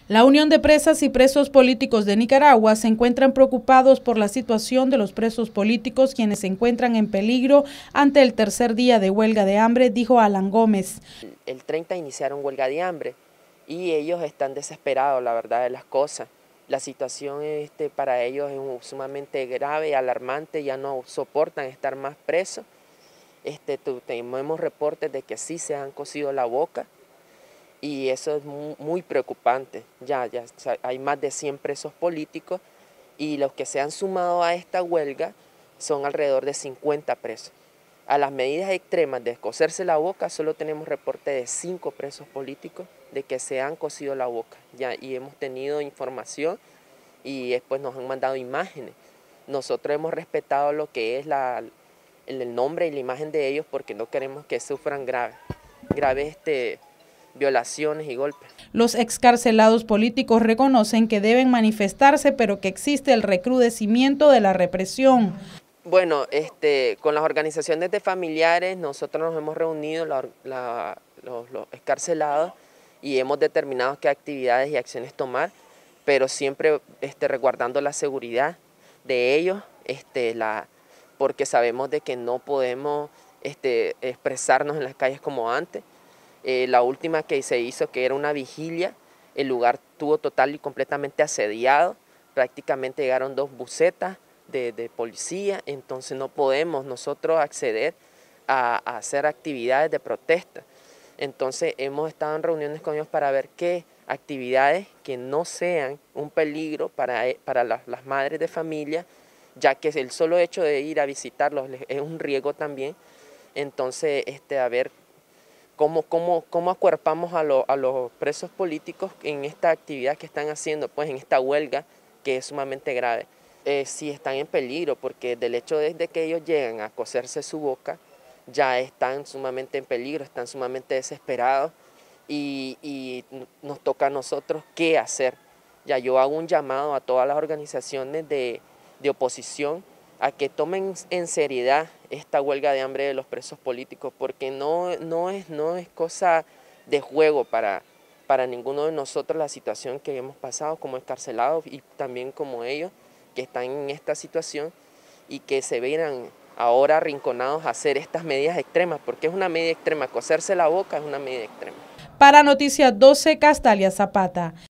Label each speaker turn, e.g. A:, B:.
A: La Unión de Presas y Presos Políticos de Nicaragua se encuentran preocupados por la situación de los presos políticos, quienes se encuentran en peligro ante el tercer día de huelga de hambre, dijo Alan Gómez.
B: El 30 iniciaron huelga de hambre y ellos están desesperados, la verdad de las cosas. La situación para ellos es sumamente grave y alarmante, ya no soportan estar más presos. Tenemos reportes de que sí se han cosido la boca. Y eso es muy preocupante. Ya hay más de 100 presos políticos y los que se han sumado a esta huelga son alrededor de 50 presos. A las medidas extremas de coserse la boca solo tenemos reporte de 5 presos políticos de que se han cosido la boca. Y hemos tenido información y después nos han mandado imágenes. Nosotros hemos respetado lo que es el nombre y la imagen de ellos porque no queremos que sufran graves violaciones y golpes.
A: Los excarcelados políticos reconocen que deben manifestarse, pero que existe el recrudecimiento de la represión.
B: Bueno, con las organizaciones de familiares nosotros nos hemos reunido, los excarcelados, y hemos determinado qué actividades y acciones tomar, pero siempre resguardando la seguridad de ellos, porque sabemos de que no podemos expresarnos en las calles como antes. La última que se hizo, que era una vigilia, el lugar estuvo total y completamente asediado, prácticamente llegaron 2 busetas de policía, entonces no podemos nosotros acceder a hacer actividades de protesta. Entonces hemos estado en reuniones con ellos para ver qué actividades que no sean un peligro para las madres de familia, ya que el solo hecho de ir a visitarlos es un riesgo también. Entonces, a ver ¿Cómo acuerpamos a los presos políticos en esta actividad que están haciendo, pues en esta huelga que es sumamente grave? Sí están en peligro porque del hecho de que ellos llegan a coserse su boca, ya están sumamente en peligro, están sumamente desesperados y nos toca a nosotros qué hacer. Ya yo hago un llamado a todas las organizaciones de oposición a que tomen en seriedad esta huelga de hambre de los presos políticos, porque no es cosa de juego para ninguno de nosotros la situación que hemos pasado como excarcelados y también como ellos que están en esta situación y que se verán ahora arrinconados a hacer estas medidas extremas, porque es una medida extrema, coserse la boca es una medida extrema.
A: Para Noticias 12, Castalia Zapata.